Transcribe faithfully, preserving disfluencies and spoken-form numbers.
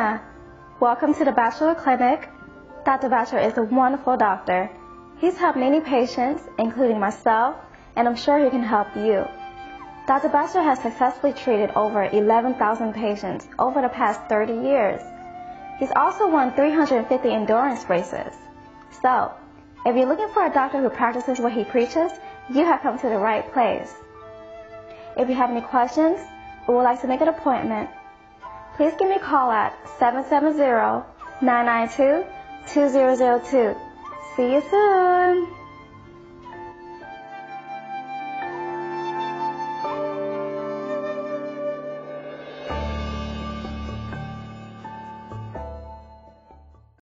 Karina. Welcome to the Batchelor Clinic. Doctor Batchelor is a wonderful doctor. He's helped many patients, including myself, and I'm sure he can help you. Doctor Batchelor has successfully treated over eleven thousand patients over the past thirty years. He's also won three hundred fifty endurance races. So, if you're looking for a doctor who practices what he preaches, you have come to the right place. If you have any questions or would like to make an appointment, please give me a call at seven seven zero, nine nine two, two zero zero two. See you soon!